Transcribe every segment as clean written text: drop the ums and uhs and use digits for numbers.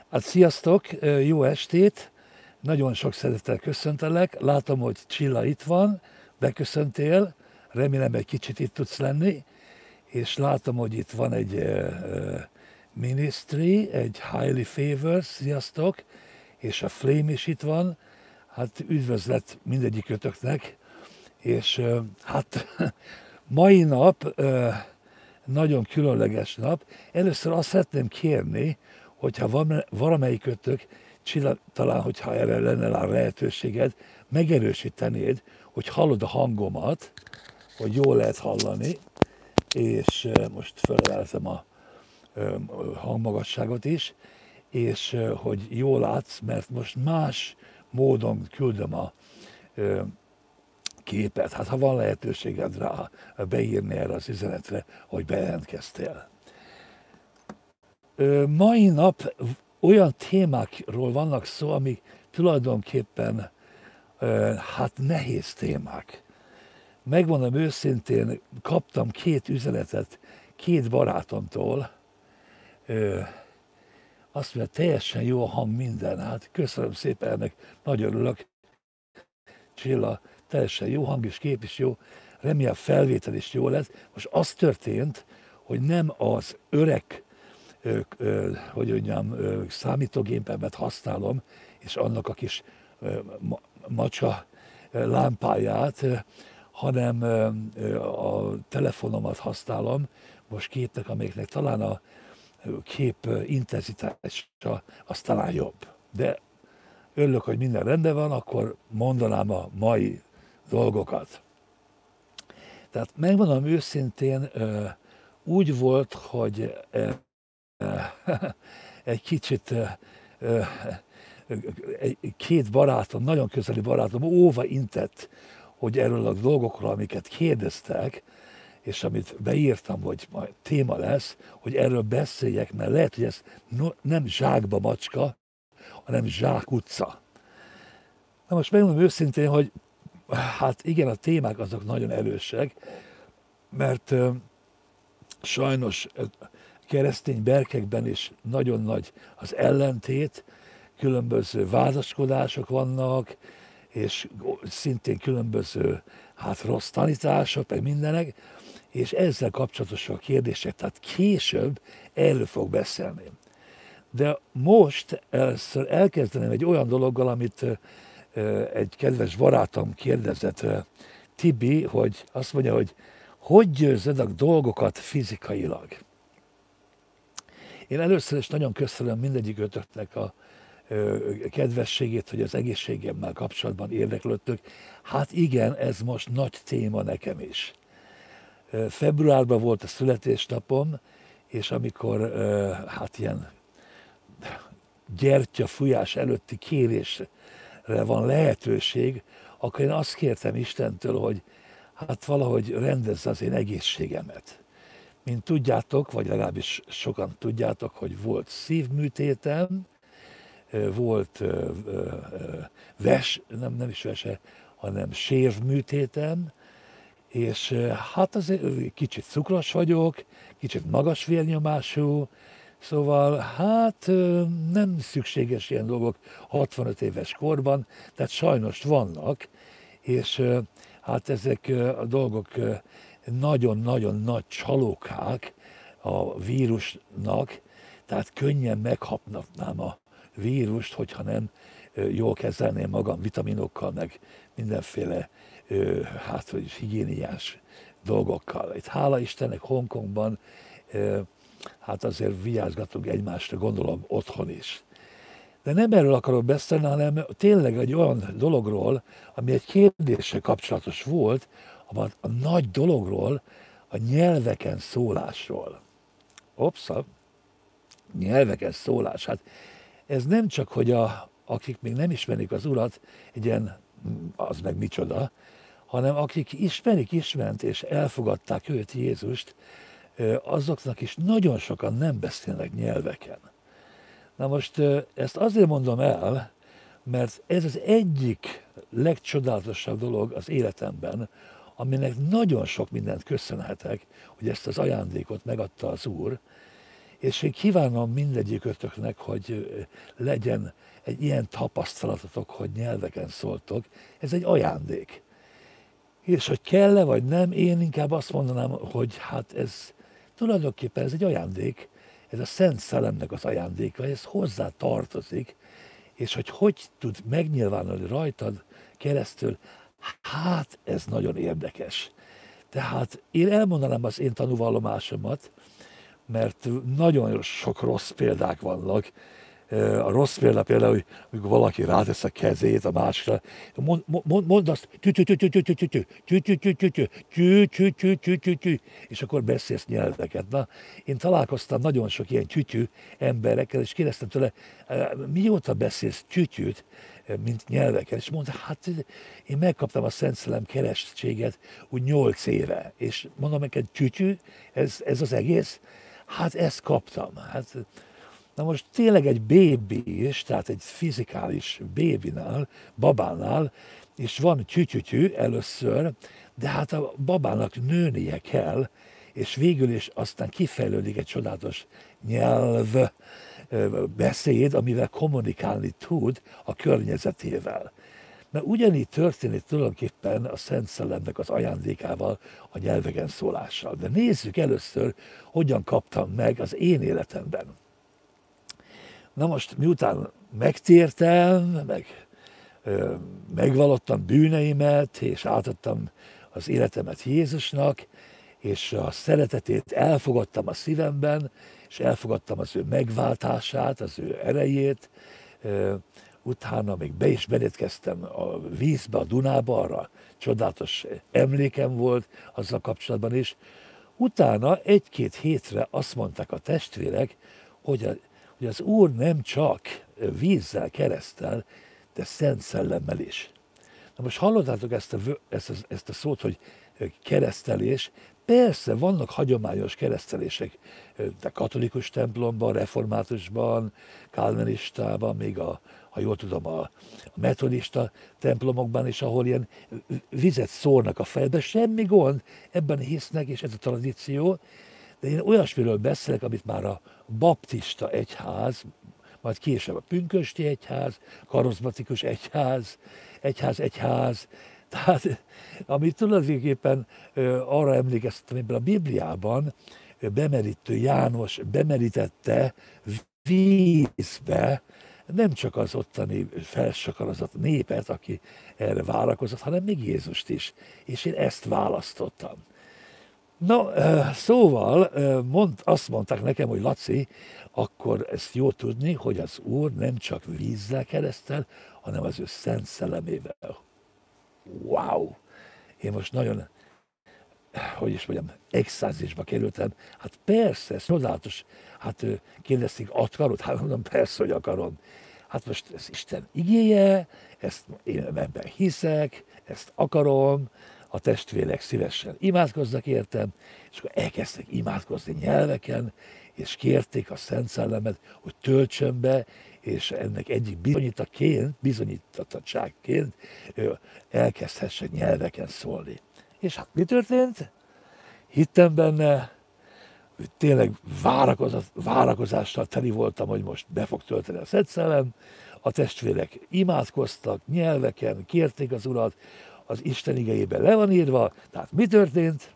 Hát sziasztok, jó estét! Nagyon sok szeretettel köszöntelek. Látom, hogy Csilla itt van, beköszöntél, remélem egy kicsit itt tudsz lenni, és látom, hogy itt van egy ministry, egy highly favored, sziasztok, és a Flame is itt van. Hát üdvözlet mindegyikötöknek, és hát mai nap nagyon különleges nap. Először azt szeretném kérni, hogyha van valamelyikötök, Csilla, talán, hogyha erre lenne a lehetőséged, megerősítenéd, hogy hallod a hangomat, hogy jól lehet hallani, és most felemeltem a hangmagasságot is, és hogy jól látsz, mert most más módon küldöm a képet. Hát ha van lehetőséged rá beírni erre az üzenetre, hogy bejelentkeztél. Mai nap olyan témákról vannak szó, amik tulajdonképpen hát nehéz témák. Megmondom őszintén, kaptam 2 üzenetet 2 barátomtól, azt mondja, teljesen jó a hang, minden. Hát köszönöm szépen ennek, nagyon örülök. Csilla, teljesen jó hang és kép is jó, remélem felvétel is jó lesz. Most az történt, hogy nem az öreg, hogy mondjam, számítógépemet használom, és annak a kis macsa lámpáját, hanem a telefonomat használom most képnek, amelyeknek talán a kép intenzitása az talán jobb. De örülök, hogy minden rendben van, akkor mondanám a mai dolgokat. Tehát megmondom őszintén, úgy volt, hogy egy kicsit 2 barátom, nagyon közeli barátom óva intett, hogy erről a dolgokról, amiket kérdeztek, és amit beírtam, hogy majd téma lesz, hogy erről beszéljek, mert lehet, hogy ez nem zsákba macska, hanem zsák utca. Na most megmondom őszintén, hogy hát igen, a témák azok nagyon erősek, mert sajnos keresztény berkekben is nagyon nagy az ellentét, különböző vádaskodások vannak, és szintén különböző hát rossz tanítások, meg mindenek, és ezzel kapcsolatos a kérdések, tehát később erről fog beszélni. De most először elkezdeném egy olyan dologgal, amit egy kedves barátom kérdezett, Tibi, hogy azt mondja, hogy győzöd a dolgokat fizikailag. Én először is nagyon köszönöm mindegyikőtöknek a kedvességét, hogy az egészségemmel kapcsolatban érdeklődtök. Hát igen, ez most nagy téma nekem is. Februárban volt a születésnapom, és amikor hát ilyen gyertyafújás előtti kérésre van lehetőség, akkor én azt kértem Istentől, hogy hát valahogy rendezze az én egészségemet. Mint tudjátok, vagy legalábbis sokan tudjátok, hogy volt szívműtétem, volt nem is vese, hanem sérvműtétem, és hát azért kicsit cukros vagyok, kicsit magas vérnyomású, szóval hát nem szükséges ilyen dolgok 65 éves korban, tehát sajnos vannak, és hát ezek a dolgok nagyon-nagyon nagy csalókák a vírusnak, tehát könnyen meghatnám a vírust, hogyha nem jól kezelném magam vitaminokkal, meg mindenféle hát, hogy higiéniás dolgokkal. Itt hála Istennek Hongkongban hát azért vigyázgatunk egymásra, gondolom otthon is. De nem erről akarok beszélni, hanem tényleg egy olyan dologról, ami egy kérdéssel kapcsolatos volt, a nagy dologról, a nyelveken szólásról. Nyelveken szólás. Hát ez nem csak, hogy akik még nem ismerik az Urat, egy ilyen, az meg micsoda, hanem akik ismerik és elfogadták őt, Jézust, azoknak is nagyon sokan nem beszélnek nyelveken. Na most ezt azért mondom el, mert ez az egyik legcsodálatosabb dolog az életemben, aminek nagyon sok mindent köszönhetek, hogy ezt az ajándékot megadta az Úr, És én kívánom mindegyikötöknek, hogy legyen egy ilyen tapasztalatotok, hogy nyelveken szóltok. Ez egy ajándék. És hogy kell-e vagy nem, én inkább azt mondanám, hogy hát ez tulajdonképpen ez egy ajándék, ez a Szent Szellemnek az ajándéka, ez hozzá tartozik, és hogy tud megnyilvánulni rajtad keresztül, hát ez nagyon érdekes. Tehát én elmondanám az én tanúvallomásomat, mert nagyon sok rossz példák vannak. A rossz példa például, hogy amikor valaki rátesz a kezét a másikra, mondd azt, és akkor beszélsz nyelveket. Na, én találkoztam nagyon sok ilyen tütyű emberekkel, és kérdeztem tőle, mióta beszélsz tütyűt, mint nyelveken, és mondta, hát én megkaptam a Szent Szellem keresztséget úgy 8 éve, és mondom neked, tütyű, ez az egész? Hát ezt kaptam. Hát, na most tényleg egy bébi is, tehát egy fizikális bébinál, babánál, és van tütyütyű először, de hát a babának nőnie kell, és végül is aztán kifejlődik egy csodálatos nyelv, beszéd, amivel kommunikálni tud a környezetével. Mert ugyanígy történik tulajdonképpen a Szent Szellemnek az ajándékával, a nyelveken szólással. De nézzük először, hogyan kaptam meg az én életemben. Na most, miután megtértem, megvallottam bűneimet, és átadtam az életemet Jézusnak, és a szeretetét elfogadtam a szívemben, és elfogadtam az ő megváltását, az ő erejét, utána még be is belétkeztem a vízbe, a Dunába, arra csodálatos emlékem volt azzal kapcsolatban is. Utána 1-2 hétre azt mondták a testvérek, hogy az Úr nem csak vízzel, kereszttel, de Szent Szellemmel is. Na most hallottátok ezt a szót, hogy keresztelés? Persze, vannak hagyományos keresztelések, de katolikus templomban, reformátusban, kálvinistában, még ha jól tudom, a metodista templomokban is, ahol ilyen vizet szórnak a fejbe, semmi gond, ebben hisznek, és ez a tradíció, de én olyasmiről beszélek, amit már a baptista egyház, majd később a pünkösdi egyház, karizmatikus egyház, tehát amit tulajdonképpen arra emlékeztetem, ebben a Bibliában bemerítő János bemerítette vízbe nem csak az ottani felsakarazott népet, aki erre várakozott, hanem még Jézust is. És én ezt választottam. Na, szóval azt mondták nekem, hogy Laci, akkor ezt jó tudni, hogy az Úr nem csak vízzel keresztel, hanem az ő Szent Szellemével. Wow! Én most nagyon, hogy is mondjam, extázisba kerültem. Hát persze, ez csodálatos. Hát kérdezték, akarod? Hát mondom, persze, hogy akarom. Hát most ez Isten igéje, ezt én ebben hiszek, ezt akarom, a testvérek szívesen imádkoznak értem, és akkor elkezdtek imádkozni nyelveken, és kérték a Szent Szellemet, hogy töltsön be, és ennek egyik bizonyítottságként elkezdhessek nyelveken szólni. És hát mi történt? Hittem benne, hogy tényleg várakozással teli voltam, hogy most be fog tölteni a Szent Szellem. A testvérek imádkoztak nyelveken, kérték az Urat, az Isten igejében le van írva, tehát mi történt?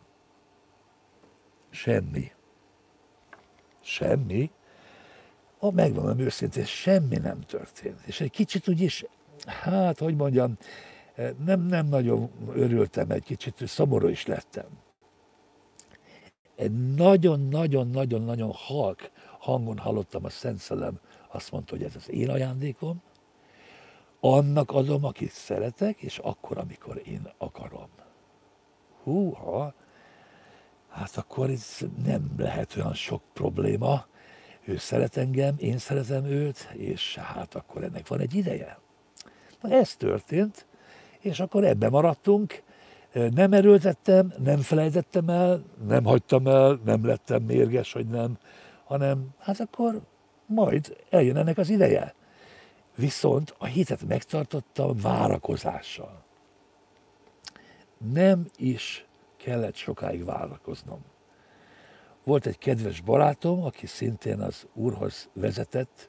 Semmi. Semmi. Megmondom őszintén, semmi nem történt. És egy kicsit úgyis, hát, hogy mondjam, nem nagyon örültem, egy kicsit szomorú is lettem. Egy nagyon-nagyon-nagyon-nagyon halk hangon hallottam a Szent Szellem, azt mondta, hogy ez az én ajándékom, annak adom, akit szeretek, és akkor, amikor én akarom. Húha, hát akkor ez nem lehet olyan sok probléma. Ő szeret engem, én szeretem őt, és hát akkor ennek van egy ideje. Na ez történt, és akkor ebben maradtunk. Nem erőltettem, nem felejtettem el, nem hagytam el, nem lettem mérges, hogy nem, hanem hát akkor majd eljön ennek az ideje. Viszont a hitet megtartottam várakozással. Nem is kellett sokáig várakoznom. volt egy kedves barátom, aki szintén az Úrhoz vezetett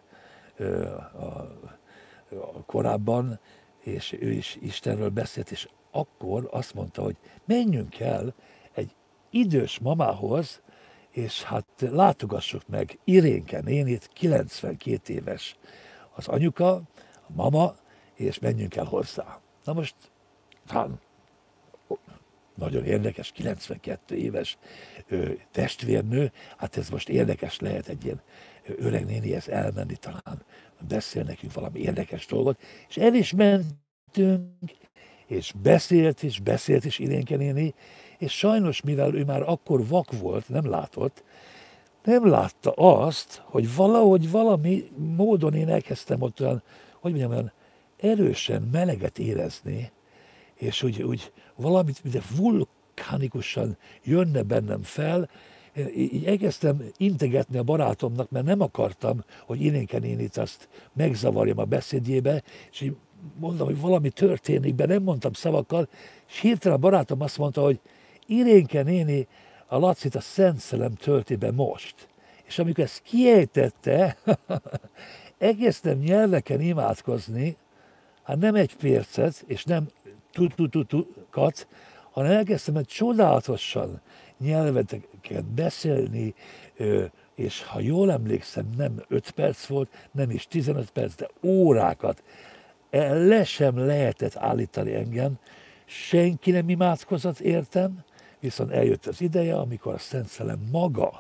korábban, és ő is Istenről beszélt, és akkor azt mondta, hogy menjünk el egy idős mamához, és hát látogassuk meg Irénke nénit, 92 éves az anyuka, a mama, és menjünk el hozzá. Na most, hát, nagyon érdekes, 92 éves testvérnő, hát ez most érdekes lehet egy ilyen öreg nénihez elmenni, talán beszél nekünk valami érdekes dolgot, és el is mentünk, és beszélt is Irénke néni, és sajnos, mivel ő már akkor vak volt, nem látott, nem látta azt, hogy valahogy valami módon én elkezdtem ott olyan, hogy mondjam, olyan erősen meleget érezni, és úgy valamit, mint vulkánikusan jönne bennem fel, így elkezdtem integetni a barátomnak, mert nem akartam, hogy Irénke nénit azt megzavarjam a beszédjébe, és így mondom, hogy valami történik, de nem mondtam szavakkal, és hirtelen a barátom azt mondta, hogy Irénke néni a Lacit a Szent Szellem tölti be most. És amikor ezt kiejtette, elkezdtem nyelveken imádkozni, hát nem egy percet, és nem tutututukat, hanem elkezdtem egy csodálatosan nyelveteket beszélni, és ha jól emlékszem, nem 5 perc volt, nem is 15 perc, de órákat. Le sem lehetett állítani engem, senki nem imádkozott értem, viszont eljött az ideje, amikor a Szent Szellem maga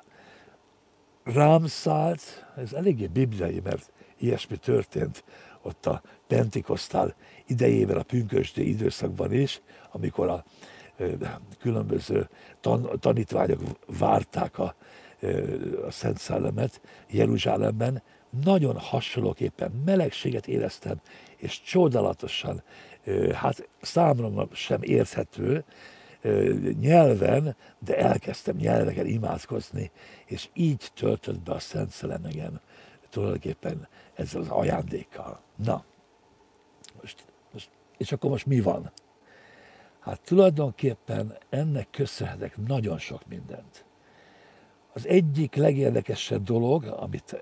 rám szállt, ez eléggé bibliai, mert ilyesmi történt ott a Pentikosztál idejében, a pünkösdi időszakban is, amikor a különböző tanítványok várták a Szent Szellemet Jeruzsálemben, nagyon hasonlóképpen melegséget éreztem, és csodálatosan, hát számomra sem érthető nyelven, de elkezdtem nyelveken imádkozni, és így töltött be a Szent Szellem engem tulajdonképpen ezzel az ajándékkal. Na, és akkor most mi van? Hát tulajdonképpen ennek köszönhetek nagyon sok mindent. Az egyik legérdekesebb dolog, amit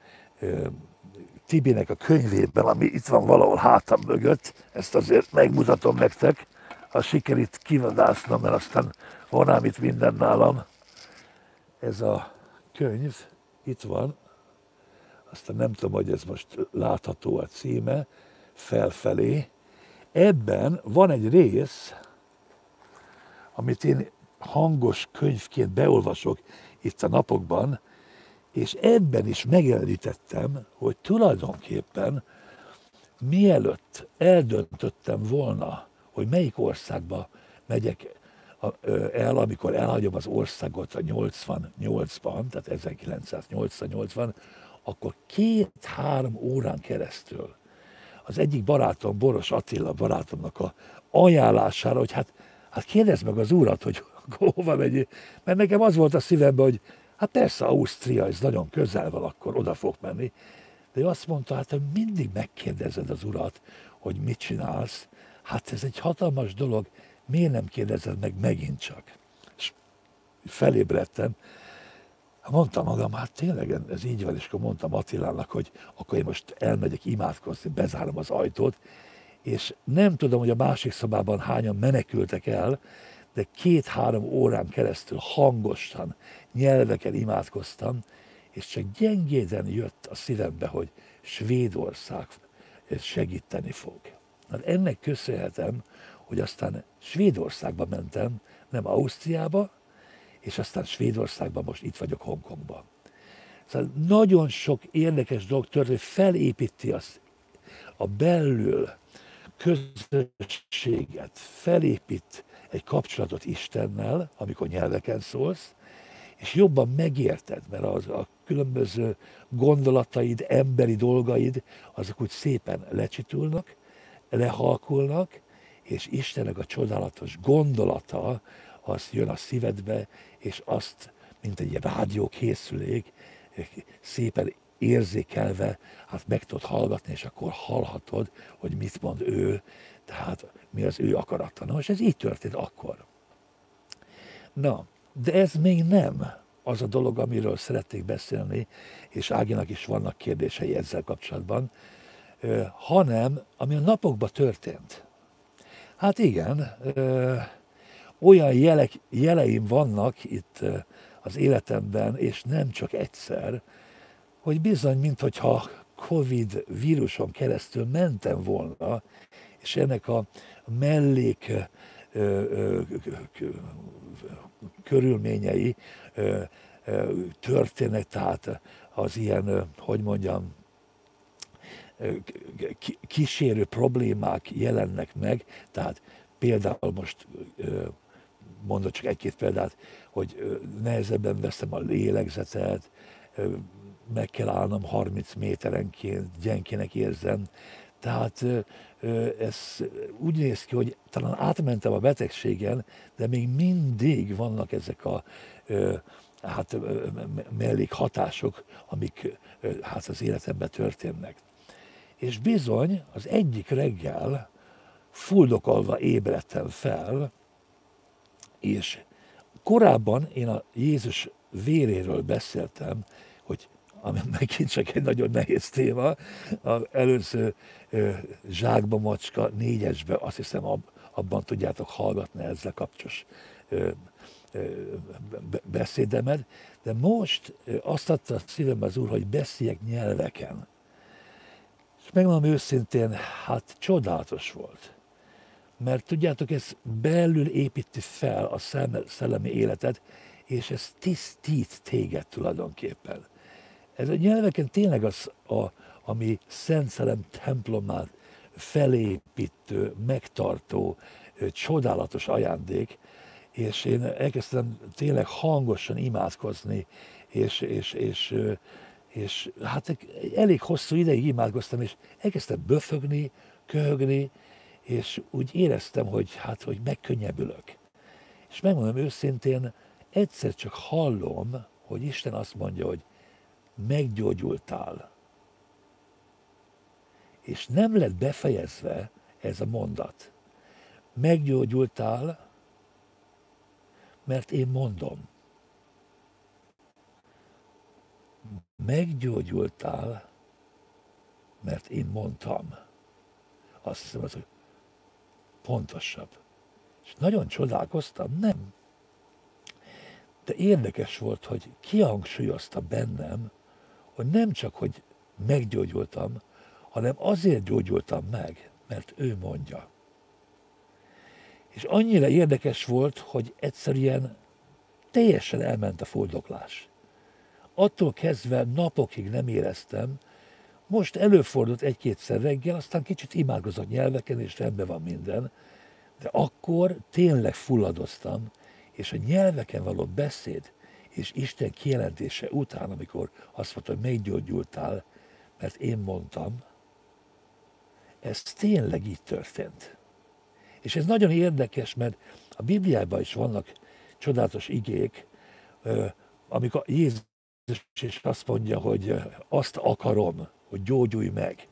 Tibinek a könyvében, ami itt van valahol hátam mögött, ezt azért megmutatom nektek, ha sikerít kivadásznom, mert aztán van ám itt minden nálam. Ez a könyv itt van, aztán nem tudom, hogy ez most látható a címe, felfelé. Ebben van egy rész, amit én hangos könyvként beolvasok itt a napokban, és ebben is megjelenítettem, hogy tulajdonképpen mielőtt eldöntöttem volna, hogy melyik országba megyek el, amikor elhagyom az országot a 88-ban, tehát 1988-ban, akkor 2-3 órán keresztül az egyik barátom, Boros Attila barátomnak a ajánlására, hogy hát kérdezd meg az urat, hogy hova megyél, mert nekem az volt a szívemben, hogy hát persze Ausztria, ez nagyon közel van, akkor oda fog menni. De ő azt mondta, hát mindig megkérdezed az urat, hogy mit csinálsz, hát ez egy hatalmas dolog, miért nem kérdezed meg megint csak? És felébredtem, mondtam magam, hát tényleg ez így van, és akkor mondtam Attilának, hogy akkor én most elmegyek imádkozni, bezárom az ajtót, és nem tudom, hogy a másik szobában hányan menekültek el, de 2-3 órán keresztül hangosan, nyelveken imádkoztam, és csak gyengéden jött a szívembe, hogy Svédország segíteni fog. Hát ennek köszönhetem, hogy aztán Svédországba mentem, nem Ausztriába, és aztán Svédországban most itt vagyok Hongkongban. Szóval nagyon sok érdekes dolog történt, hogy felépíti a belül közösséget, felépít egy kapcsolatot Istennel, amikor nyelveken szólsz, és jobban megérted, mert a különböző gondolataid, emberi dolgaid, azok úgy szépen lecsitulnak, lehalkulnak, és Istennek a csodálatos gondolata, az jön a szívedbe, és azt, mint egy rádiókészülék, szépen érzékelve, hát meg tudod hallgatni, és akkor hallhatod, hogy mit mond ő, tehát mi az ő akarata. Na most ez így történt akkor. Na, de ez még nem az a dolog, amiről szeretnék beszélni, és Áginak is vannak kérdései ezzel kapcsolatban, hanem ami a napokban történt. Hát igen, olyan jeleim vannak itt az életemben, és nem csak egyszer, hogy bizony, minthogyha Covid víruson keresztül mentem volna, és ennek a mellék körülményei történnek, tehát az ilyen, hogy mondjam, kísérő problémák jelennek meg, tehát például most mondok csak egy-két példát, hogy nehezebben veszem a lélegzetet, meg kell állnom 30 méterenként, gyenkének érzem. Tehát ez úgy néz ki, hogy talán átmentem a betegségen, de még mindig vannak ezek a mellékhatások, amik hát az életemben történnek. És bizony az egyik reggel fuldokolva ébredtem fel, és korábban én a Jézus véréről beszéltem, hogy ami megint csak egy nagyon nehéz téma, az előző Zsákba Macska 4-esbe, azt hiszem abban tudjátok hallgatni ezzel kapcsolatos beszédemet, de most azt adta a szívembe az Úr, hogy beszéljek nyelveken. És megmondom őszintén, hát csodálatos volt. Mert tudjátok, ez belül építi fel a szellemi életet, és ez tisztít téged tulajdonképpen. Ez a nyelveken tényleg az, ami Szent Szellem templomát felépítő, megtartó, csodálatos ajándék, és én elkezdtem tényleg hangosan imádkozni, és hát elég hosszú ideig imádkoztam, és elkezdtem böfögni, köhögni, és úgy éreztem, hogy megkönnyebbülök. És megmondom őszintén, egyszer csak hallom, hogy Isten azt mondja, hogy meggyógyultál. És nem lett befejezve ez a mondat. Meggyógyultál, mert én mondom. Meggyógyultál, mert én mondtam. Azt hiszem, az pontosabb. És nagyon csodálkoztam, nem. De érdekes volt, hogy kihangsúlyozta bennem, hogy nem csak, hogy meggyógyultam, hanem azért gyógyultam meg, mert ő mondja. És annyira érdekes volt, hogy egyszerűen teljesen elment a fuldoklás. Attól kezdve napokig nem éreztem, most előfordult egy-kétszer reggel, aztán kicsit imádkozok nyelveken, és rendben van minden, de akkor tényleg fulladoztam, és a nyelveken való beszéd és Isten kijelentése után, amikor azt mondta, hogy meggyógyultál, mert én mondtam, ez tényleg így történt. És ez nagyon érdekes, mert a Bibliában is vannak csodálatos igék, amikor Jézus is azt mondja, hogy azt akarom, hogy gyógyulj meg.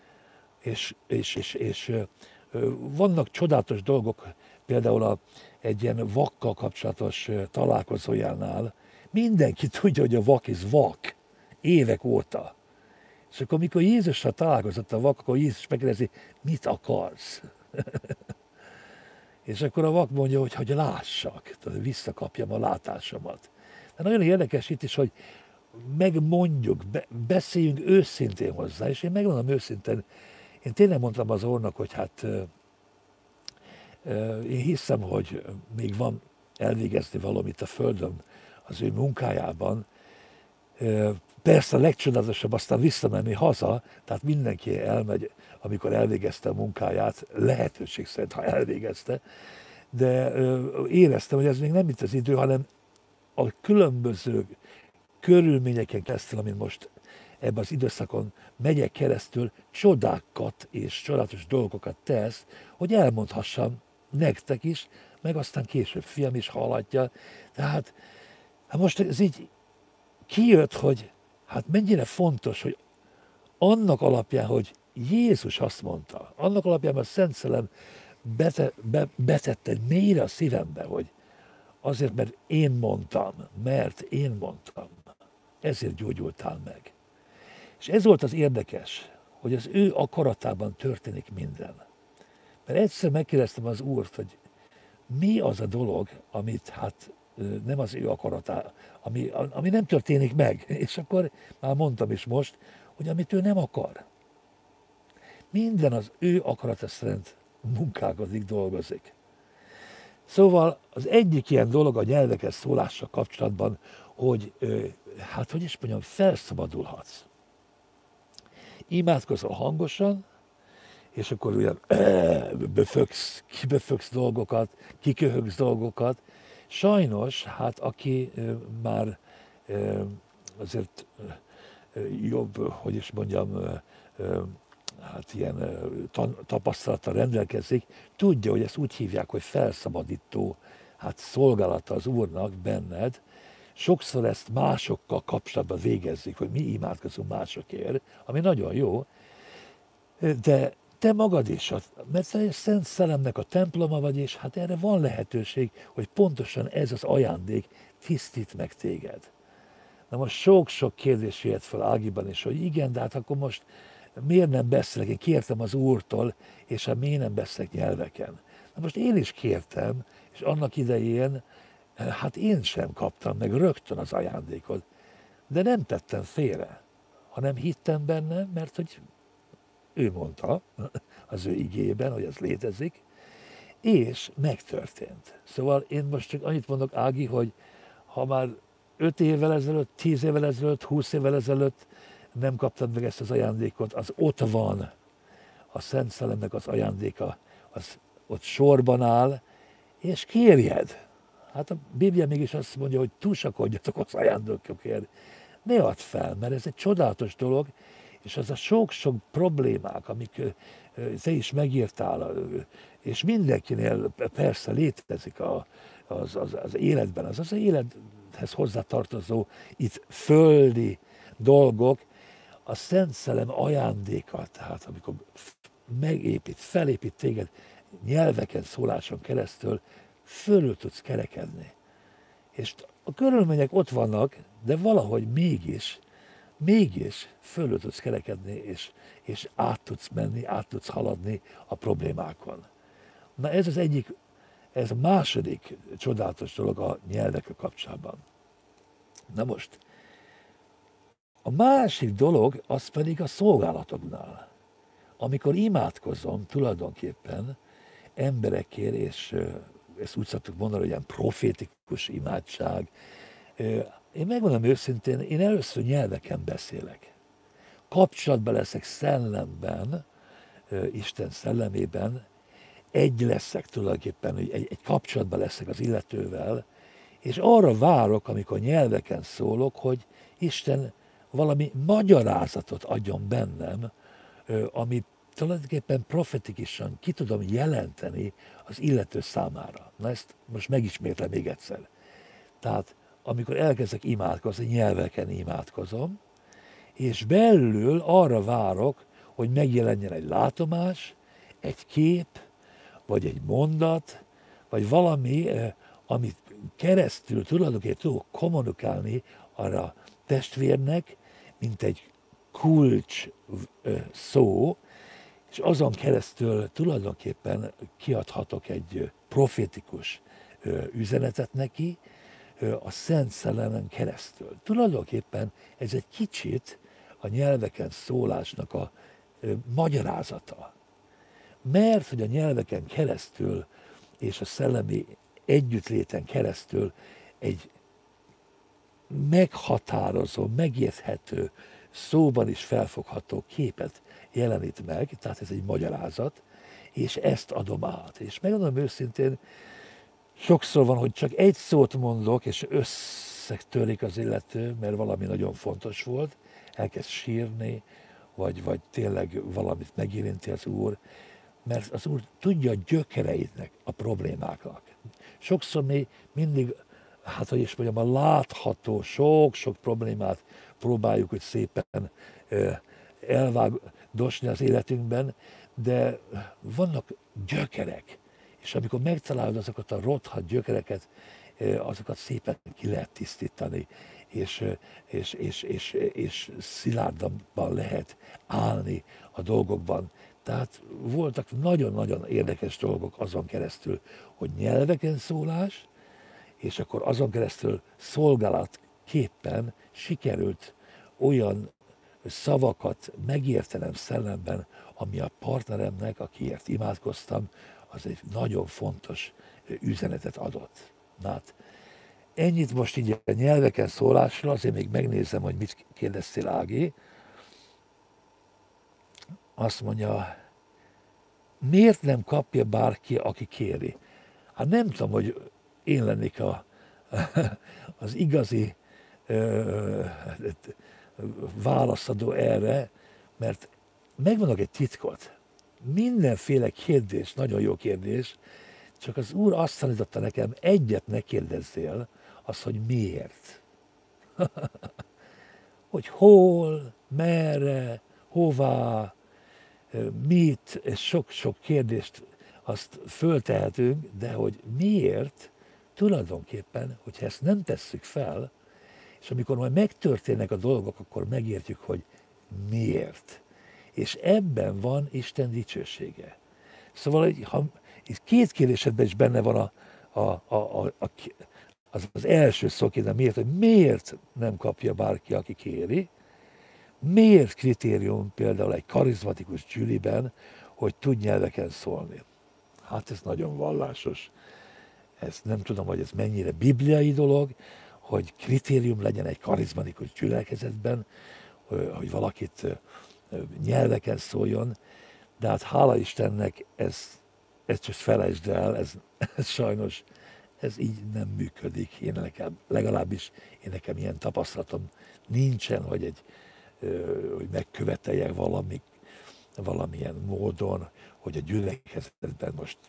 És vannak csodálatos dolgok, például egy ilyen vakkal kapcsolatos találkozójánál, mindenki tudja, hogy a vak is vak, évek óta. És akkor, amikor Jézussal találkozott a vak, akkor Jézus megkérdezi, mit akarsz? És akkor a vak mondja, hogy lássak, tehát visszakapjam a látásomat. De nagyon érdekes itt is, hogy megmondjuk, beszéljünk őszintén hozzá, és én megmondom őszintén, én tényleg mondtam az Úrnak, hogy hát én hiszem, hogy még van elvégezni valamit a Földön az ő munkájában. Persze a legcsodálatosabb aztán visszamenni haza, tehát mindenki elmegy, amikor elvégezte a munkáját, lehetőség szerint, ha elvégezte, de éreztem, hogy ez még nem itt az idő, hanem a különböző körülményeken keresztül, amin most ebben az időszakon megyek keresztül, csodákat és csodálatos dolgokat tesz, hogy elmondhassam nektek is, meg aztán később fiam is hallhatja. Tehát hát most ez így kijött, hogy hát mennyire fontos, hogy annak alapján, hogy Jézus azt mondta, annak alapján, hogy a Szent Szellem betette mélyre a szívembe, hogy Azért, mert én mondtam, ezért gyógyultál meg. És ez volt az érdekes, hogy az ő akaratában történik minden. Mert egyszer megkérdeztem az Úrt, hogy mi az a dolog, amit hát nem az ő akaratá, ami nem történik meg. És akkor már mondtam is most, hogy amit ő nem akar. Minden az ő akarata szerint munkálkodik, dolgozik. Szóval az egyik ilyen dolog a nyelvekhez szólással kapcsolatban, hogy hát hogy is mondjam, felszabadulhatsz. Imádkozol hangosan, és akkor ugye kiböfögsz dolgokat, kiköhögsz dolgokat. Sajnos, hát aki már azért jobb, hogy is mondjam, hát ilyen tapasztalattal rendelkezik, tudja, hogy ezt úgy hívják, hogy felszabadító hát szolgálata az Úrnak benned. Sokszor ezt másokkal kapcsolatban végezzük, hogy mi imádkozunk másokért, ami nagyon jó, de te magad is, mert te egy Szent Szellemnek a temploma vagy, és hát erre van lehetőség, hogy pontosan ez az ajándék tisztít meg téged. Na most sok-sok kérdés jött fel Ágiban is, hogy igen, de hát akkor most miért nem beszélek? Én kértem az Úrtól, és hát miért nem beszélek nyelveken? Na most én is kértem, és annak idején, hát én sem kaptam meg rögtön az ajándékot, de nem tettem félre, hanem hittem benne, mert hogy ő mondta az ő igében, hogy ez létezik, és megtörtént. Szóval én most csak annyit mondok, Ági, hogy ha már 5 évvel ezelőtt, 10 évvel ezelőtt, 20 évvel ezelőtt nem kaptad meg ezt az ajándékot, az ott van, a Szent Szellemnek az ajándéka, az ott sorban áll, és kérjed. Hát a Biblia mégis azt mondja, hogy túlsakodjatok az ajándékokért. Ne add fel, mert ez egy csodálatos dolog, és az a sok-sok problémák, amik te is megírtál, és mindenkinél persze létezik az életben, az élethez hozzátartozó itt földi dolgok, a Szent Szellem ajándéka, tehát amikor felépít téged nyelveken, szóláson keresztül, fölül tudsz kerekedni. És a körülmények ott vannak, de valahogy mégis fölül tudsz kerekedni, és át tudsz menni, át tudsz haladni a problémákon. Na ez az egyik, ez a második csodálatos dolog a nyelvekkel kapcsolatban. Na most, a másik dolog, az pedig a szolgálatoknál. Amikor imádkozom tulajdonképpen emberekért, és ezt úgy szoktuk mondani, hogy ilyen profétikus imádság, én megmondom őszintén, én először nyelveken beszélek. Kapcsolatban leszek szellemben, Isten szellemében, egy leszek tulajdonképpen, hogy egy kapcsolatban leszek az illetővel, és arra várok, amikor nyelveken szólok, hogy Isten valami magyarázatot adjon bennem, ami tulajdonképpen profetikusan ki tudom jelenteni az illető számára. Na ezt most megismétlem még egyszer. Tehát amikor elkezdek imádkozni, nyelveken imádkozom, és belül arra várok, hogy megjelenjen egy látomás, egy kép, vagy egy mondat, vagy valami, amit keresztül tulajdonképpen tudok kommunikálni arra testvérnek, mint egy kulcs szó, és azon keresztül tulajdonképpen kiadhatok egy profétikus üzenetet neki, a Szent Szellemen keresztül. Tulajdonképpen ez egy kicsit a nyelveken szólásnak a magyarázata. Mert hogy a nyelveken keresztül és a szellemi együttléten keresztül egy meghatározó, megérthető, szóban is felfogható képet jelenít meg, tehát ez egy magyarázat, és ezt adom át. És megmondom őszintén, sokszor van, hogy csak egy szót mondok, és összetörik az illető, mert valami nagyon fontos volt, elkezd sírni, vagy tényleg valamit megérinti az Úr, mert az Úr tudja a gyökereidnek, a problémáknak. Sokszor mi mindig, hát hogy is mondjam, a látható sok-sok problémát próbáljuk, hogy szépen elvágdosni az életünkben, de vannak gyökerek, és amikor megtalálod azokat a rothadt gyökereket, azokat szépen ki lehet tisztítani, és szilárdabban lehet állni a dolgokban. Tehát voltak nagyon-nagyon érdekes dolgok azon keresztül, hogy nyelveken szólás, és akkor azon keresztül szolgálatképpen sikerült olyan szavakat megértenem szellemben, ami a partneremnek, akiért imádkoztam, az egy nagyon fontos üzenetet adott. Na hát, ennyit most így a nyelveken szólásra, azért még megnézem, hogy mit kérdeztél, Ági. Azt mondja, miért nem kapja bárki, aki kéri? Hát nem tudom, hogy én lennék az igazi válaszadó erre, mert megmondok egy titkot. Mindenféle kérdés, nagyon jó kérdés, csak az Úr azt tanította nekem, egyet ne kérdezzél, az, hogy miért. Hogy hol, merre, hová, mit, és sok-sok kérdést azt föltehetünk, de hogy miért, tulajdonképpen, hogyha ezt nem tesszük fel, és amikor majd megtörténnek a dolgok, akkor megértjük, hogy miért. És ebben van Isten dicsősége. Szóval ha itt két kérdésedben is benne van az első szókérdés, miért, hogy miért nem kapja bárki, aki kéri, miért kritérium például egy karizmatikus gyűliben, hogy tud nyelveken szólni. Hát ez nagyon vallásos. Ez nem tudom, hogy ez mennyire bibliai dolog, hogy kritérium legyen egy karizmatikus gyülekezetben, hogy valakit nyelveken szóljon, de hát hála Istennek ez csak felejtsd el, ez sajnos ez így nem működik. Legalábbis én nekem ilyen tapasztalatom nincsen, hogy megköveteljek valamilyen módon, hogy a gyülekezetben most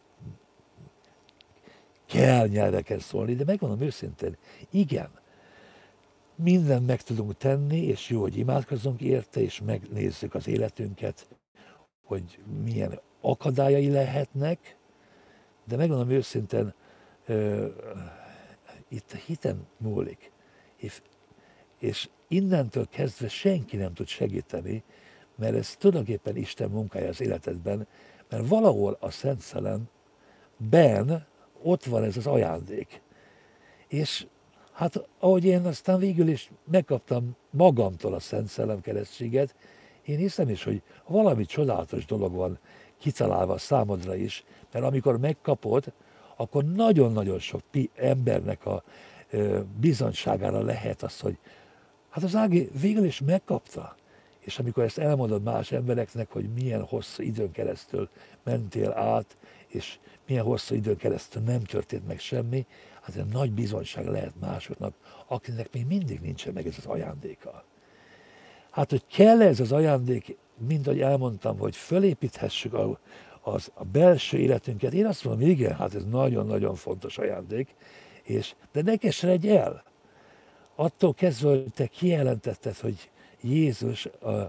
kell nyelveken szólni, de megmondom őszintén, igen, mindent meg tudunk tenni, és jó, hogy imádkozzunk érte, és megnézzük az életünket, hogy milyen akadályai lehetnek, de megmondom őszintén, itt a hiten múlik, és innentől kezdve senki nem tud segíteni, mert ez tulajdonképpen Isten munkája az életedben, mert valahol a Szent Szellemben ott van ez az ajándék. És hát ahogy én aztán végül is megkaptam magamtól a Szent Szellem keresztséget, én hiszem is, hogy valami csodálatos dolog van kitalálva számodra is, mert amikor megkapod, akkor nagyon-nagyon sok embernek a bizonyságára lehet az, hogy hát az Ági végül is megkapta. És amikor ezt elmondod más embereknek, hogy milyen hosszú időn keresztül mentél át, és milyen hosszú időn keresztül nem történt meg semmi, hát egy nagy bizonyság lehet másoknak, akinek még mindig nincsen meg ez az ajándéka. Hát, hogy kell ez az ajándék, mint ahogy elmondtam, hogy fölépíthessük a belső életünket, én azt mondom, igen, hát ez nagyon-nagyon fontos ajándék, de ne keseredj el. Attól kezdve, hogy te kijelentetted, hogy Jézus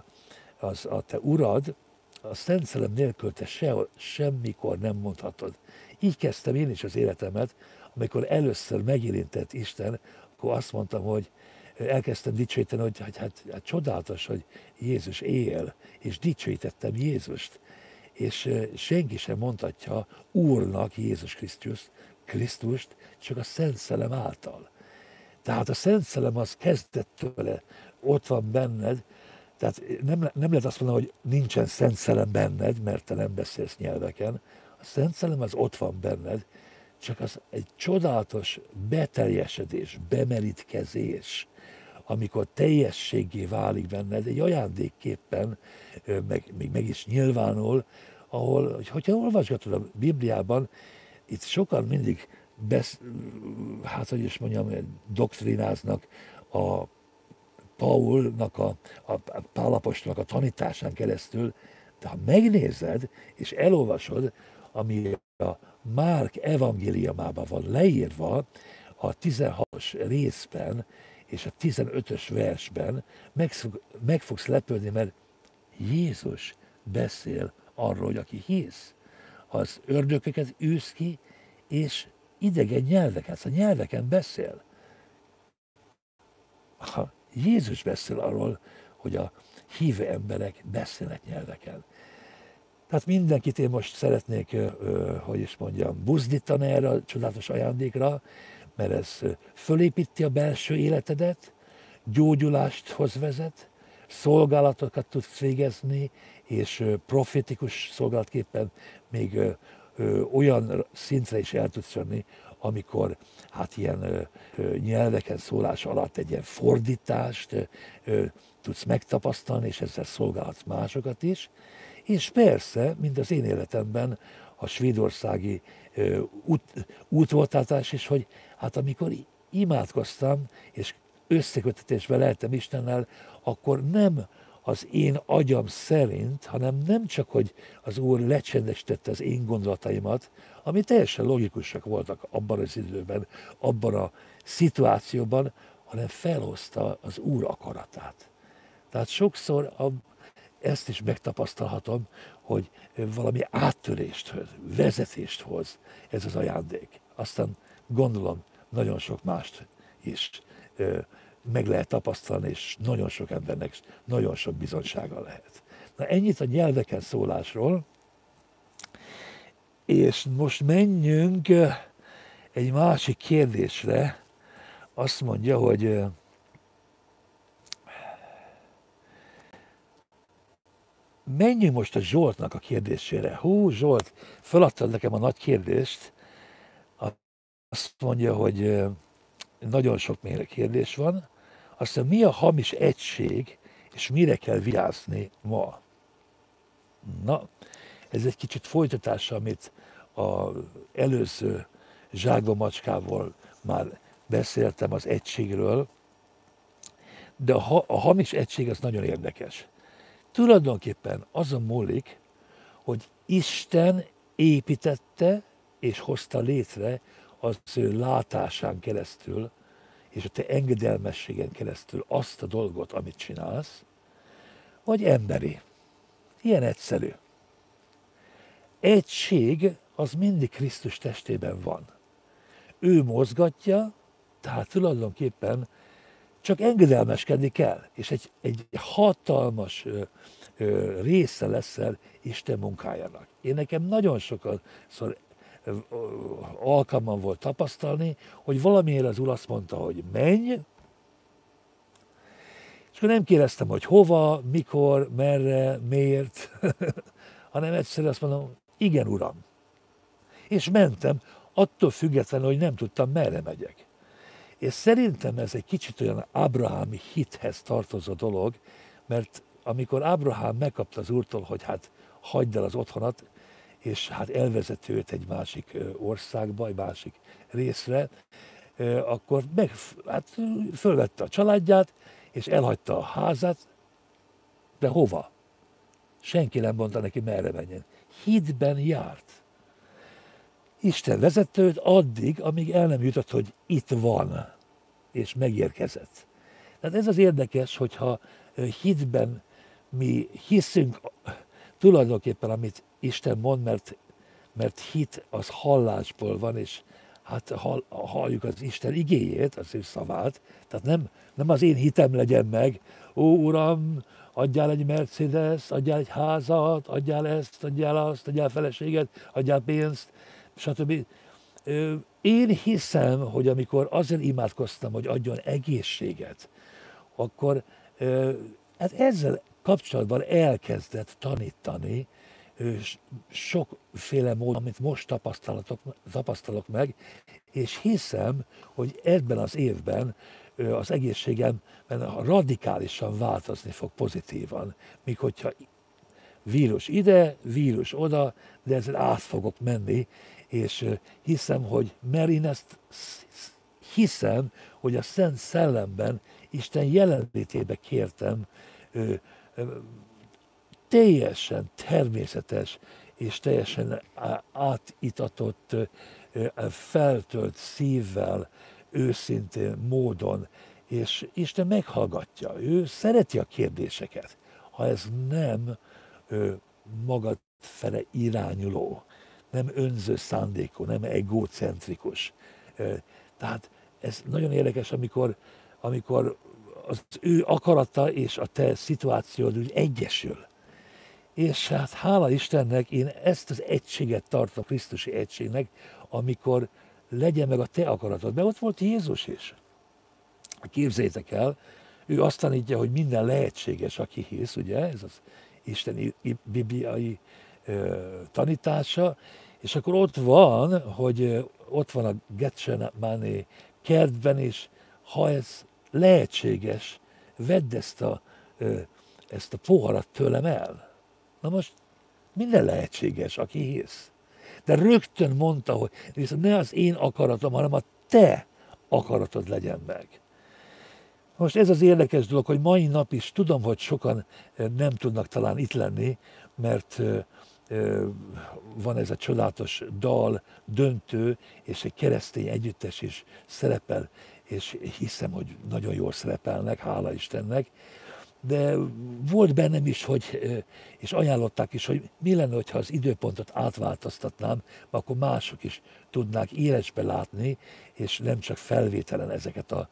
a te urad, a Szent Szellem nélkül te semmikor nem mondhatod. Így kezdtem én is az életemet, amikor először megérintett Isten, akkor azt mondtam, hogy elkezdtem dicsőíteni, hogy hát csodálatos, hogy Jézus él, és dicsőítettem Jézust. És senki sem mondhatja Úrnak Jézus Krisztust, csak a Szent Szellem által. Tehát a Szent Szellem az kezdettől ott van benned, tehát nem lehet azt mondani, hogy nincsen Szent Szellem benned, mert te nem beszélsz nyelveken. A Szent Szellem az ott van benned, csak az egy csodálatos beteljesedés, bemerítkezés, amikor teljességgé válik benned, egy ajándékképpen még meg is nyilvánul, ahol, hogyha olvasgatod a Bibliában, itt sokan mindig doktrináznak a Paulnak, a Pál apostolnak a tanításán keresztül, de ha megnézed és elolvasod, ami a Márk evangéliumában van leírva, a 16-os részben és a 15-ös versben meg fogsz lepődni, mert Jézus beszél arról, hogy aki hisz, az ördököket űz ki, és idegen nyelveken, a nyelveken beszél. Jézus beszél arról, hogy a hívő emberek beszélnek nyelveken. Tehát mindenkit én most szeretnék, hogy is mondjam, buzdítani erre a csodálatos ajándékra, mert ez fölépíti a belső életedet, gyógyulást hoz vezet, szolgálatokat tudsz végezni, és profétikus szolgálatképpen még olyan szintre is el tudsz jönni, amikor hát ilyen nyelveken szólás alatt egy ilyen fordítást tudsz megtapasztalni, és ezzel szolgálhatsz másokat is. És persze, mint az én életemben, a svédországi útvoltáltás is, hogy hát amikor imádkoztam, és összekötetésbe lehetem Istennel, akkor nem az én agyam szerint, hanem nem csak, hogy az Úr lecsendesítette az én gondolataimat, ami teljesen logikusak voltak abban az időben, abban a szituációban, hanem felhozta az Úr akaratát. Tehát sokszor ezt is megtapasztalhatom, hogy valami áttörést hoz, vezetést hoz ez az ajándék. Aztán gondolom nagyon sok mást is meg lehet tapasztalni, és nagyon sok embernek nagyon sok bizonysága lehet. Na ennyit a nyelveken szólásról, és most menjünk egy másik kérdésre. Azt mondja, hogy menjünk most a Zsoltnak a kérdésére. Hú, Zsolt, feladtad nekem a nagy kérdést. Azt mondja, hogy nagyon sok mély kérdés van. Azt mondja, mi a hamis egység, és mire kell vigyázni ma? Na, ez egy kicsit folytatása, amit az előző Zsákba Macskával már beszéltem az egységről, de a hamis egység az nagyon érdekes. Tulajdonképpen azon múlik, hogy Isten építette és hozta létre az ő látásán keresztül, és a te engedelmességen keresztül azt a dolgot, amit csinálsz, vagy emberi. Ilyen egyszerű. Egység az mindig Krisztus testében van. Ő mozgatja, tehát tulajdonképpen csak engedelmeskedni kell, és egy hatalmas része leszel Isten munkájának. Én nekem nagyon sokszor alkalmam volt tapasztalni, hogy valamiért az Úr azt mondta, hogy menj, és akkor nem kérdeztem, hogy hova, mikor, merre, miért, hanem egyszerűen azt mondom, igen, Uram. És mentem, attól függetlenül, hogy nem tudtam, merre megyek. És szerintem ez egy kicsit olyan ábrahámi hithez tartozó dolog, mert amikor Ábrahám megkapta az Úrtól, hogy hát hagyd el az otthonat, és hát elvezet őt egy másik országba, egy másik részre, akkor fölvette a családját, és elhagyta a házát, de hova? Senki nem mondta neki, merre menjen. Hitben járt. Isten vezette őt addig, amíg el nem jutott, hogy itt van, és megérkezett. Tehát ez az érdekes, hogyha hitben mi hiszünk tulajdonképpen, amit Isten mond, mert hit az hallásból van, és hát halljuk az Isten igéjét, az ő szavát, tehát nem az én hitem legyen meg, ó Uram, adjál egy Mercedes, adjál egy házat, adjál ezt, adjál azt, adjál feleséget, adjál pénzt, stb. Én hiszem, hogy amikor azért imádkoztam, hogy adjon egészséget, akkor hát ezzel kapcsolatban elkezdett tanítani sokféle módon, amit most tapasztalok meg, és hiszem, hogy ebben az évben az egészségem radikálisan változni fog pozitívan, míg hogyha vírus ide, vírus oda, de ezzel át fogok menni, és hiszem, mert én ezt hiszem, hogy a Szent Szellemben Isten jelenlétébe kértem teljesen természetes és teljesen átitatott, feltölt szívvel, őszintén módon, és Isten meghallgatja, ő szereti a kérdéseket, ha ez nem magad fele irányuló. nem önző szándékú, nem egocentrikus. Tehát ez nagyon érdekes, amikor az ő akarata és a te szituációd úgy egyesül. És hát hála Istennek én ezt az egységet tartom Krisztusi egységnek, amikor legyen meg a te akaratod. Mert ott volt Jézus is. Képzeljétek el, ő azt tanítja, hogy minden lehetséges, aki hisz, ugye, ez az Isten bibliai tanítása, és akkor ott van, hogy ott van a Getsemani kertben, és ha ez lehetséges, vedd ezt a poharat tőlem el. Na most minden lehetséges, aki hisz. De rögtön mondta, hogy viszont ne az én akaratom, hanem a te akaratod legyen meg. Most ez az érdekes dolog, hogy mai nap is tudom, hogy sokan nem tudnak talán itt lenni, mert van ez a csodálatos dal, Döntő, és egy keresztény együttes is szerepel, és hiszem, hogy nagyon jól szerepelnek, hála Istennek. De volt bennem is, és ajánlották is, hogy mi lenne, ha az időpontot átváltoztatnám, akkor mások is tudnák élesbe látni, és nem csak felvételen ezeket a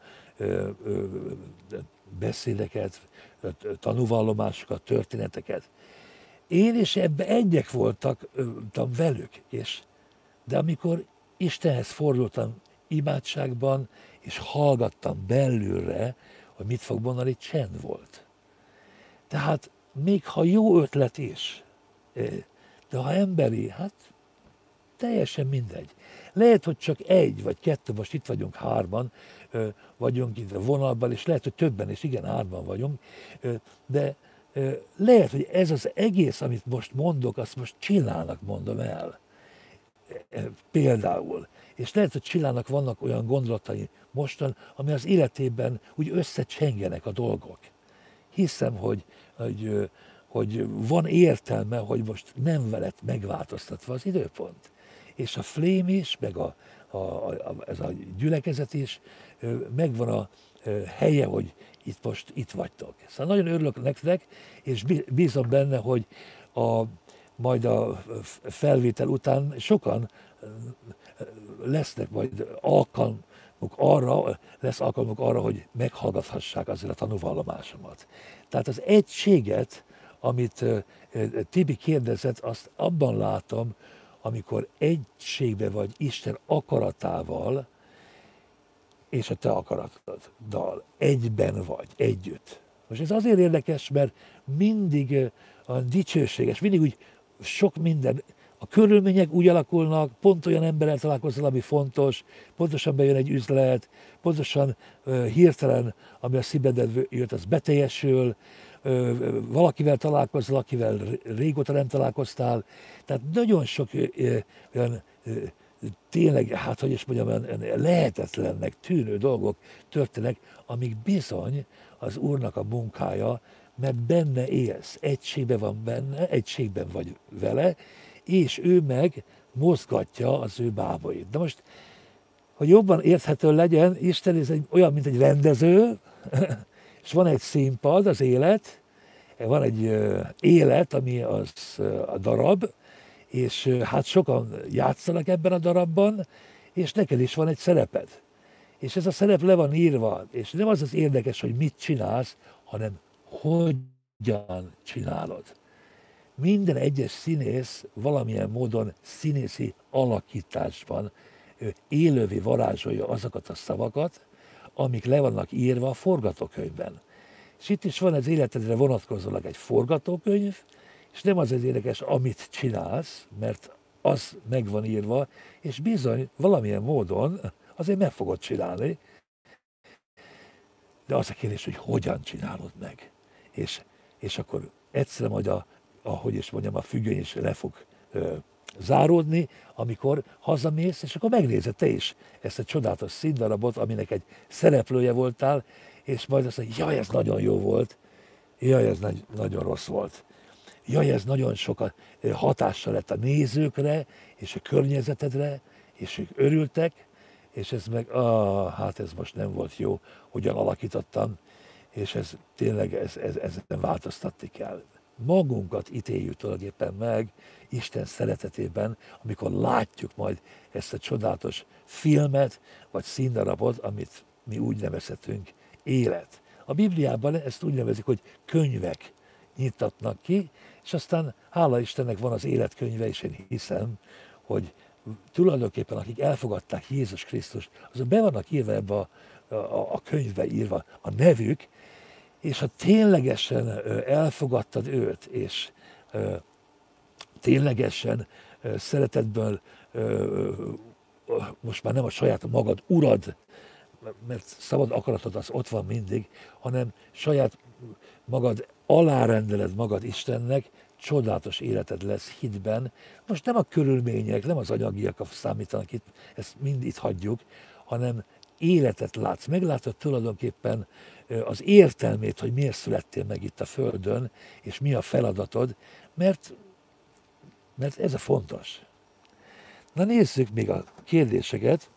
beszédeket, tanúvallomásokat, történeteket. Én is ebbe egyek voltam velük, de amikor Istenhez fordultam imádságban, és hallgattam belülre, hogy mit fog mondani, csend volt. Tehát még ha jó ötlet is, de ha emberi, hát teljesen mindegy. Lehet, hogy csak egy vagy kettő, most itt vagyunk hárman, vagyunk itt a vonalban, és lehet, hogy többen, és igen, hárman vagyunk, de lehet, hogy ez az egész, amit most mondok, azt most Csillának mondom el. Például. És lehet, hogy Csillának vannak olyan gondolatai mostan, ami az életében úgy összecsengenek a dolgok. Hiszem, hogy van értelme, hogy most nem veled megváltoztatva az időpont. És a Flame is, meg ez a gyülekezet is, megvan a helye, hogy itt vagytok. Szóval nagyon örülök nektek, és bízom benne, hogy majd a felvétel után sokan lesznek majd alkalmuk arra, hogy meghallgathassák azért a tanúvallomásomat. Tehát az egységet, amit Tibi kérdezett, azt abban látom, amikor egységbe vagy Isten akaratával, és a te akaratoddal egyben vagy, együtt. Most ez azért érdekes, mert mindig a dicsőséges, mindig úgy sok minden, a körülmények úgy alakulnak, pont olyan emberrel találkozol, ami fontos, pontosan bejön egy üzlet, pontosan hirtelen, ami a szívedbe jött, az beteljesül, valakivel találkozol, akivel régóta nem találkoztál. Tehát nagyon sok olyan tényleg, hát hogy is mondjam, lehetetlennek tűnő dolgok történnek, amik bizony az Úrnak a munkája, mert benne élsz, egységben van benne, egységben vagy vele, és ő meg mozgatja az ő bábait. De most, hogy jobban érthető legyen, Isten ez olyan, mint egy rendező, és van egy színpad, az élet, van egy élet, ami az a darab, és hát sokan játszanak ebben a darabban, és neked is van egy szereped. És ez a szerep le van írva, és nem az érdekes, hogy mit csinálsz, hanem hogyan csinálod. Minden egyes színész valamilyen módon színészi alakításban élővé varázsolja azokat a szavakat, amik le vannak írva a forgatókönyvben. És itt is van az életedre vonatkozólag egy forgatókönyv, és nem az érdekes, amit csinálsz, mert az meg van írva, és bizony valamilyen módon azért meg fogod csinálni, de az a kérdés, hogy hogyan csinálod meg. És akkor egyszerűen majd ahogy is mondjam, a függöny is le fog záródni, amikor hazamész, és akkor megnézed te is ezt a csodálatos színdarabot, aminek egy szereplője voltál, és majd azt mondja, jaj, ez nagyon jó volt, jaj, ez nagyon rossz volt. Jaj, ez nagyon sok hatással lett a nézőkre, és a környezetedre, és ők örültek, és ez meg, hát ez most nem volt jó, hogyan alakítottam, és ez tényleg ezen változtatni kell. magunkat ítéljük tulajdonképpen meg Isten szeretetében, amikor látjuk majd ezt a csodálatos filmet, vagy színdarabot, amit mi úgy nevezhetünk élet. A Bibliában ezt úgy nevezik, hogy könyvek nyitatnak ki, és aztán hála Istennek van az életkönyve, és én hiszem, hogy tulajdonképpen akik elfogadták Jézus Krisztust, azok be vannak írva ebbe a könyvbe írva a nevük, és ha ténylegesen elfogadtad őt, és ténylegesen szeretetből most már nem a saját magad urad, mert szabad akaratod az ott van mindig, hanem saját magad alárendeled magad Istennek, csodálatos életed lesz hitben. Most nem a körülmények, nem az anyagiak számítanak itt, ezt mind itt hagyjuk, hanem életet látsz. Meglátod tulajdonképpen az értelmét, hogy miért születtél meg itt a Földön, és mi a feladatod, mert ez a fontos. Na nézzük még a kérdéseket.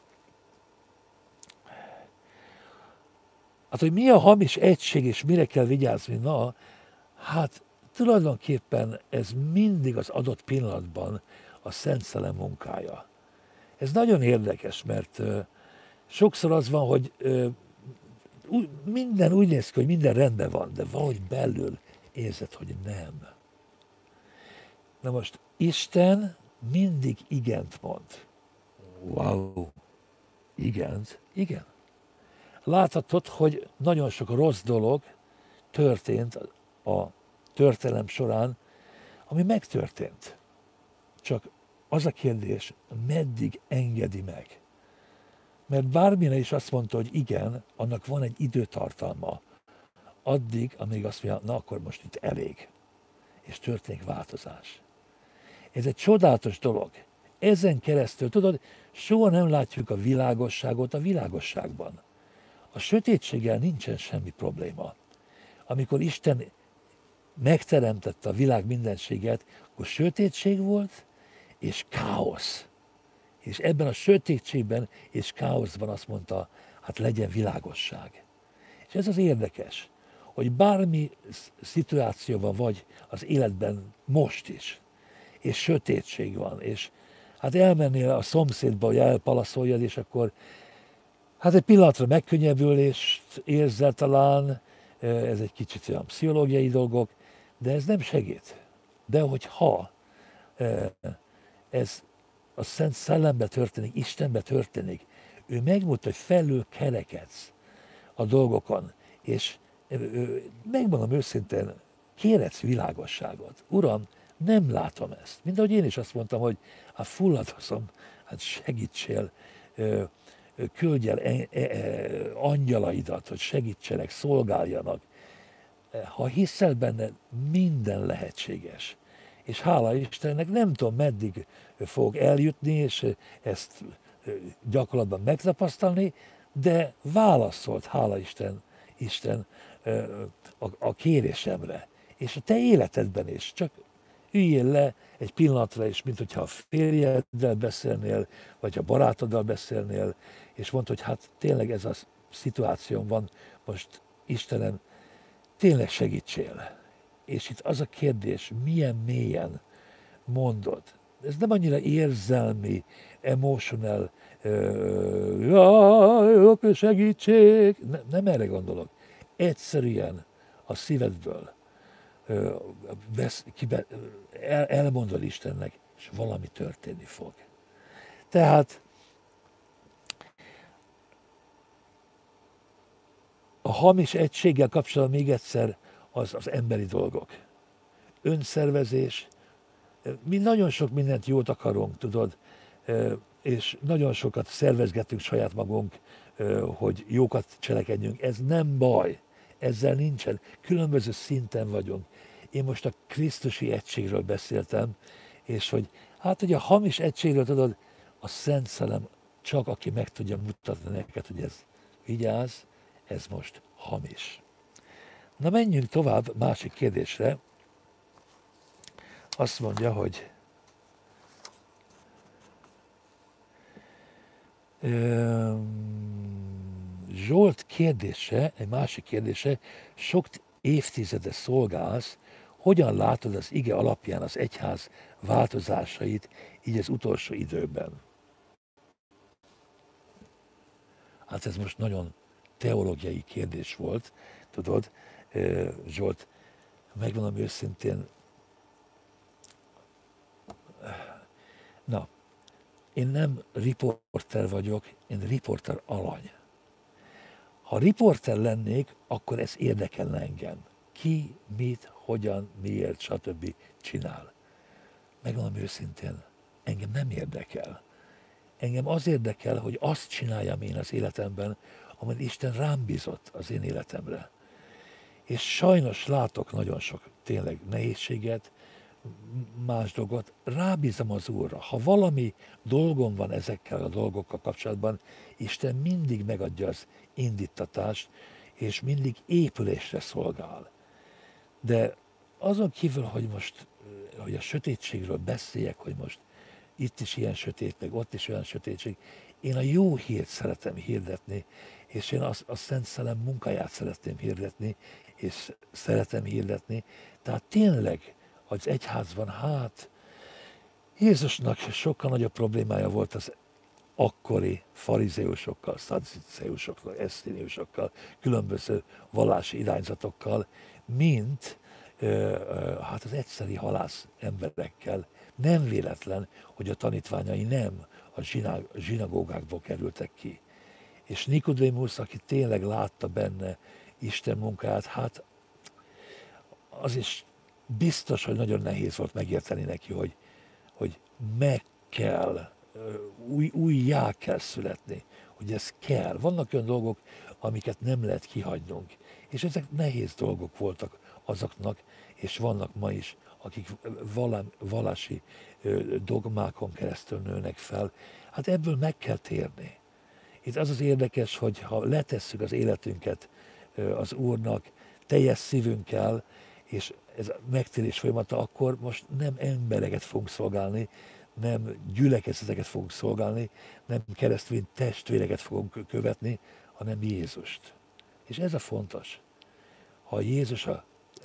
Hát, hogy mi a hamis egység, és mire kell vigyázni? Na, hát tulajdonképpen ez mindig az adott pillanatban a Szent Szellem munkája. Ez nagyon érdekes, mert sokszor az van, hogy minden úgy néz ki, hogy minden rendben van, de valahogy belül érzed, hogy nem. Na most Isten mindig igent mond. Wow! Igent? Igen. Láthatod, hogy nagyon sok rossz dolog történt a történelem során, ami megtörtént. Csak az a kérdés, meddig engedi meg. Mert bármire is azt mondta, hogy igen, annak van egy időtartalma. Addig, amíg azt mondja, na akkor most itt elég. És történik változás. Ez egy csodálatos dolog. Ezen keresztül, tudod, soha nem látjuk a világosságot a világosságban. A sötétséggel nincsen semmi probléma. Amikor Isten megteremtette a világ mindenséget, akkor sötétség volt, és káosz. És ebben a sötétségben és káoszban azt mondta, hát legyen világosság. És ez az érdekes, hogy bármi szituációban vagy az életben most is, és sötétség van, és hát elmennél a szomszédba, hogy elpalaszoljad, és akkor hát egy pillanatra megkönnyebbülést érzel talán, ez egy kicsit olyan pszichológiai dolgok, de ez nem segít. De hogyha ez a Szent Szellembe történik, Istenbe történik, ő megmutat, hogy felül kerekedsz a dolgokon, és megmondom őszintén, kéredsz világosságot. Uram, nem látom ezt. Mint ahogy én is azt mondtam, hogy hát fulladozom, hát segítsél, küldj el angyalaidat, hogy segítsenek, szolgáljanak. Ha hiszel benne, minden lehetséges. És hála Istennek nem tudom, meddig fog eljutni, és ezt gyakorlatban megtapasztalni, de válaszolt, hála Isten a kérésemre. És a te életedben is, csak üljél le egy pillanatra, és mint hogyha a férjeddel beszélnél, vagy a barátoddal beszélnél, és mondd, hogy hát tényleg ez a szituációm van, most Istenem, tényleg segítsél. És itt az a kérdés, milyen mélyen mondod. Ez nem annyira érzelmi, emotional, jaj, segítség, nem erre gondolok. Egyszerűen a szívedből elmondod Istennek, és valami történni fog. Tehát a hamis egységgel kapcsolatban még egyszer az emberi dolgok. Önszervezés, mi nagyon sok mindent jót akarunk, tudod, és nagyon sokat szervezgetünk saját magunk, hogy jókat cselekedjünk. Ez nem baj, ezzel nincsen. Különböző szinten vagyunk. Én most a krisztusi egységről beszéltem, és hogy a hamis egységről, tudod, a Szent Szellem csak aki meg tudja mutatni neked, hogy ez vigyázz, ez most hamis. Na menjünk tovább másik kérdésre. Azt mondja, hogy Zsolt kérdése, egy másik kérdése, sok évtizede szolgálsz, hogyan látod az ige alapján az egyház változásait így az utolsó időben? Hát ez most nagyon teológiai kérdés volt, tudod, Zsolt, megmondom őszintén, na, én nem riporter vagyok, én riporter alany. Ha riporter lennék, akkor ez érdekelne engem. Ki, mit, hogyan, miért, stb. Csinál. Megmondom őszintén, engem nem érdekel. Engem az érdekel, hogy azt csináljam én az életemben, amit Isten rám bízott az én életemre. És sajnos látok nagyon sok tényleg nehézséget, más dolgot, rábízom az Úrra. Ha valami dolgom van ezekkel a dolgokkal kapcsolatban, Isten mindig megadja az indítatást, és mindig épülésre szolgál. De azon kívül, hogy a sötétségről beszéljek, hogy most itt is ilyen sötét, meg ott is olyan sötétség, én a jó hírt szeretem hirdetni, és én a Szent Szellem munkáját szeretném hirdetni, és szeretem hirdetni. Tehát tényleg az egyházban, hát Jézusnak sokkal nagyobb problémája volt az akkori farizeusokkal, szadduceusokkal, eszténiusokkal, különböző vallási irányzatokkal, mint hát az egyszeri halász emberekkel. Nem véletlen, hogy a tanítványai nem a zsinagógákból kerültek ki. És Nikodémusz, aki tényleg látta benne Isten munkáját, hát az is biztos, hogy nagyon nehéz volt megérteni neki, hogy meg kell, újjá kell születni, hogy ez kell. Vannak olyan dolgok, amiket nem lehet kihagynunk. És ezek nehéz dolgok voltak azoknak, és vannak ma is, akik vallási dogmákon keresztül nőnek fel. Hát ebből meg kell térni. Itt az az érdekes, hogy ha letesszük az életünket az Úrnak teljes szívünkkel, és ez megtérés folyamata, akkor most nem embereket fogunk szolgálni, nem gyülekezeteket fogunk szolgálni, nem keresztény testvéreket fogunk követni, hanem Jézust. És ez a fontos. Ha Jézus a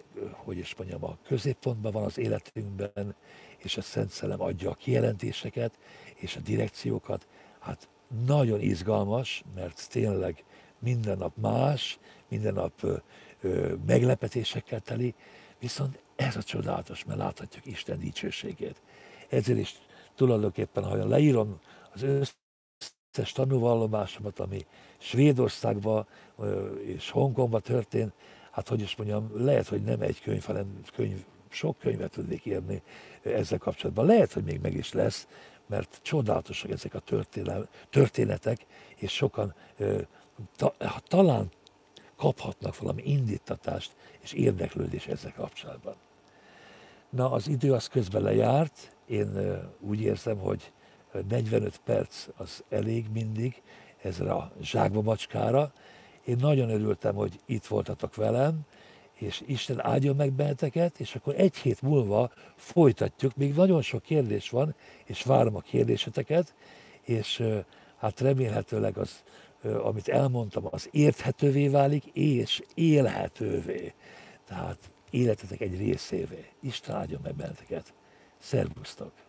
középpontban van az életünkben, és a Szent Szellem adja a kijelentéseket és a direkciókat, hát nagyon izgalmas, mert tényleg minden nap más, minden nap meglepetésekkel teli, viszont ez a csodálatos, mert láthatjuk Isten dicsőségét. Ezért is tulajdonképpen, ha leírom az összes tanúvallomásomat, ami Svédországban és Hongkongban történt, hát hogy is mondjam, lehet, hogy nem egy könyv, hanem sok könyvet tudnék írni ezzel kapcsolatban. Lehet, hogy még meg is lesz, mert csodálatosak ezek a történetek, és sokan talán kaphatnak valami indítatást és érdeklődés ezzel kapcsolatban. Na, az idő az közben lejárt, én úgy érzem, hogy 45 perc az elég mindig ezre a zsákba macskára. Én nagyon örültem, hogy itt voltatok velem, és Isten áldjon meg benneteket, és akkor egy hét múlva folytatjuk. Még nagyon sok kérdés van, és várom a kérdéseteket, és hát remélhetőleg az, amit elmondtam, az érthetővé válik, és élhetővé. Tehát életetek egy részévé. Isten áldjon meg benneteket. Szervusztok!